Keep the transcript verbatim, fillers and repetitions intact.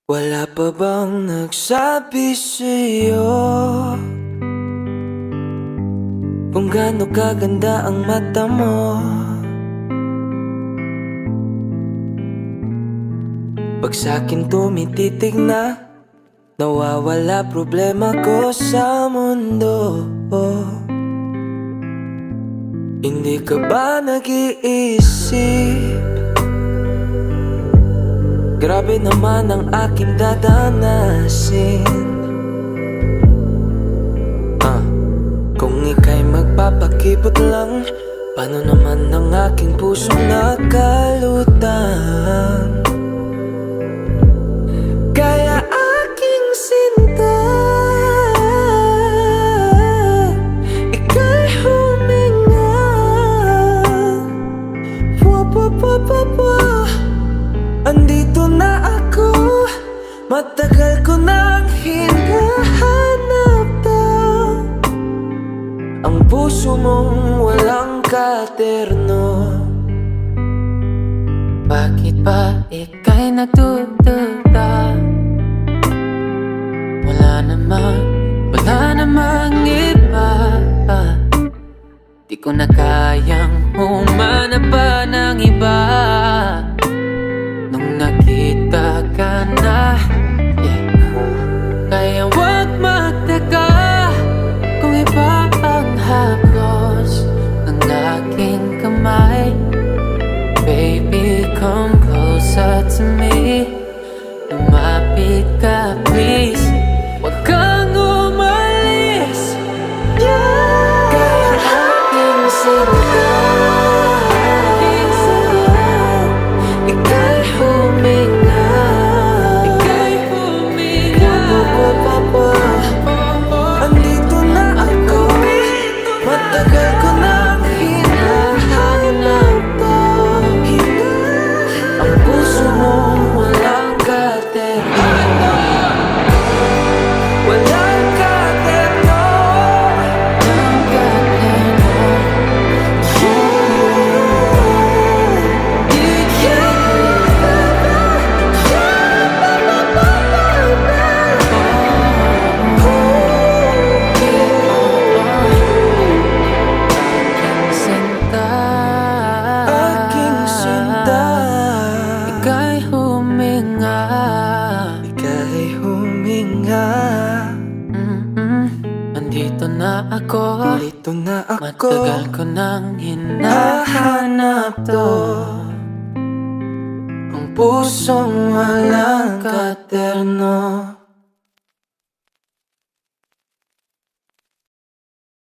Wala pa bang nagsabi sa'yo kung gaano kaganda ang mata mo? Pag sa'kin tumititig na, nawawala problema ko sa mundo. Hindi ka ba nag-iisip? Grabe naman ang aking dadanasin. ah, Kung ika'y magpapakipot lang, paano naman ang aking pusong nakalutang? Kaya aking sinta, ika'y huminga. Pwa pwa pwa pwa pwa. Andito na ako, matagal ko nang hinahanap to. Ang puso mong walang katerno. Bakit ba ika'y nagdududa? Wala namang, wala namang iba. Di ko na kayang humanap pa ng iba. Nung nakita ka na, yeah. Kaya huwag magtaka kung iba ang haplos ng aking kamay. Baby, come closer to me. Lumapit ka, please. Huwag kang umalis, yeah. Kaya aking sinta, ika'y huminga. Ika'y huminga. Pwa pwa pwa. Andito na ako, matagal ko nang hinahanap to. Ang puso mong walang katerno. Walang katerno. Walang katerno. Aking sinta, Ika'y huminga. ika'y huminga. Mm-mm. Andito na ako, Dito na ako, matagal ko nang hinahanap hahanap to. Ang pusong walang katerno.